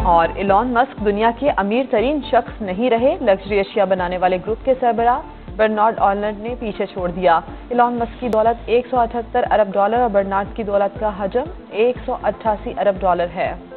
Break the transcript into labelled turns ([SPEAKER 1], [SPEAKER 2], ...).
[SPEAKER 1] और Elon Musk दुनिया के अमीर तरीन शख्स नहीं रहे। लग्जरी अशिया बनाने वाले ग्रुप के सरबराह बर्नार्ड आर्नल्ड ने पीछे छोड़ दिया। इलॉन मस्क की दौलत $178 अरब और बर्नार्ड की दौलत का हजम $188 अरब है।